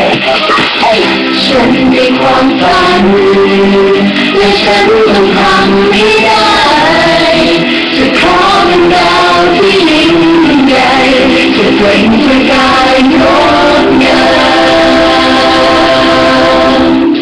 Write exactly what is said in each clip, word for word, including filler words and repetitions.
ฉันมีความฝันและฉันต้องทำให้ได้จะขอเป็นดาวที่ยิ่งใหญ่จะเปล่งประกายงดงาม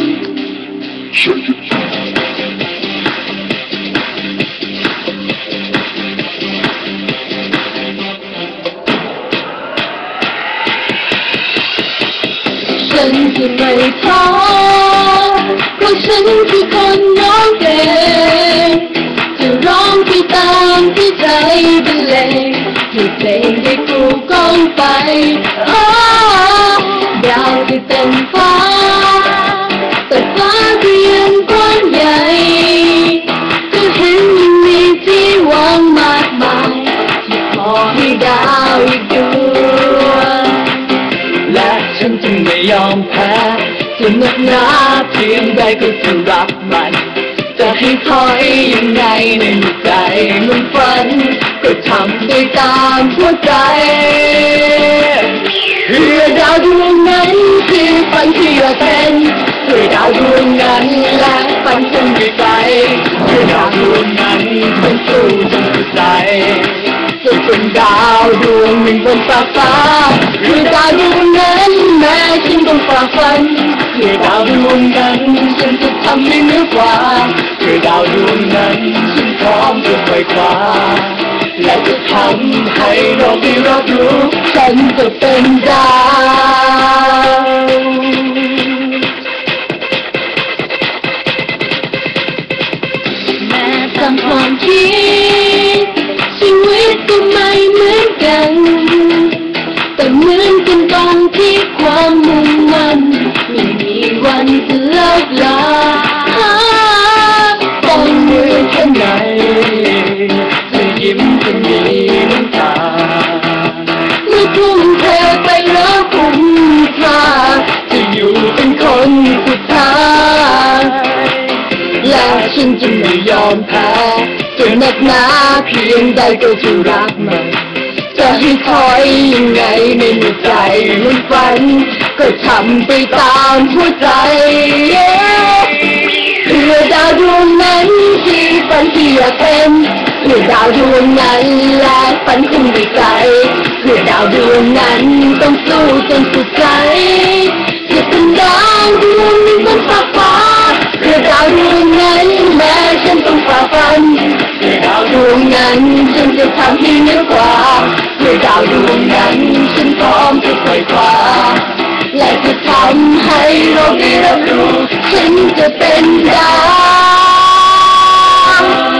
ฉันจะไม่ท้อเพราะฉันคือคนร้องเพลงจะร้องไปตามที่ใจบรรเลงให้เพลงได้กูก้องไปอ้อดาวที่เต็มฟ้าแต่ฟ้าก็ยังกว้างใหญ่ก็เห็นยังมีที่ว่างมากมายที่ขอให้ดาวอีกดวงและฉันจะไม่ยอมแพ้จะหนักหนาเพียงใดก็จะรับมันจะให้ถอยยังไงในหัวใจมันฝันก็ทำไปตามหัวใจเพื่อดาวดวงนั้นที่ฝันที่อยากเป็นเพื่อดาวดวงนั้นและฝันคงไม่ไกลเพื่อดาวดวงนั้นต้องสู้จนสุดใจจะเป็นดาวดวงหนึ่งบนฟ้าฟ้าเพื่อดาวดวงนั้นแม้ฉันต้องฝ่าฟันเพื่อดาวดวงนั้นฉันจะทำให้เหนือกว่าเพื่อดาวดวงนั้นฉันพร้อมจะไขว่คว้าและจะทำให้โลกได้รับรู้ฉันจะเป็นดาวแม้ตามความคิดชีวิตก็ไม่เหมือนกันแต่เหมือนกันตรงที่ความมุ่งมั่นไม่มีวันจะเลิกลาต้องเหนื่อยแค่ไหนจะยิ้มจะมีน้ำตาเมื่อทุ่มเทไปแล้วคุ้มค่าจะอยู่เป็นคนสุดท้ายและฉันจะไม่ยอมแพ้จะหนักหนาเพียงใดก็จะรักมันจะให้ถอยยังไงในหัวใจมันฝันก็ทำไปตามหัวใจเพื่อดาวดวงนั้นที่ฝันที่อยากเป็นเพื่อดาวดวงนั้นและฝันคงไม่ไกลเพื่อดาวดวงนั้นต้องสู้จนสุดใจจะเป็นดาวดวงหนึ่งบนฟ้าฟ้าเพื่อดาวดวงนั้นแม้ฉันต้องฝ่าฟันเพื่อดาวดวงนั้นฉันจะทำให้เหนือกว่าเพื่อดาวดวงนั้นฉันพร้อมจะไขว่คว้าและจะทำให้โลกได้รับรู้ฉันจะเป็นดาว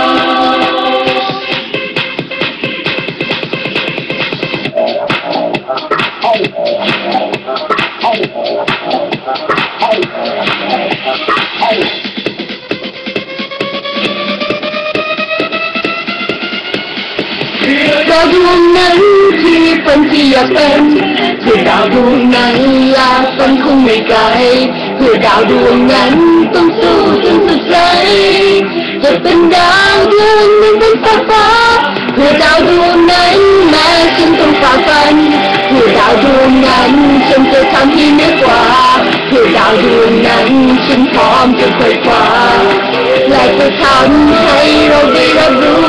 ดาวดวงนั้นที่เป็นที่อยากเป็นเพื่อดาวดวงนั้นลาฝันคงไม่ไกลเพื่อดาวดวงนั้นต้องสู้จนสุดใจจะเป็นดาวดวงหนึ่งบนฟ้าฟ้าเพื่อดาวดวงนั้นแม้ฉันต้องฝ่าฟันเพื่อดาวดวงนั้นฉันจะทำให้เหนือกว่าเพื่อดาวดวงนั้นฉันพร้อมจะไขว่คว้าและจะทำให้เราได้รับรู้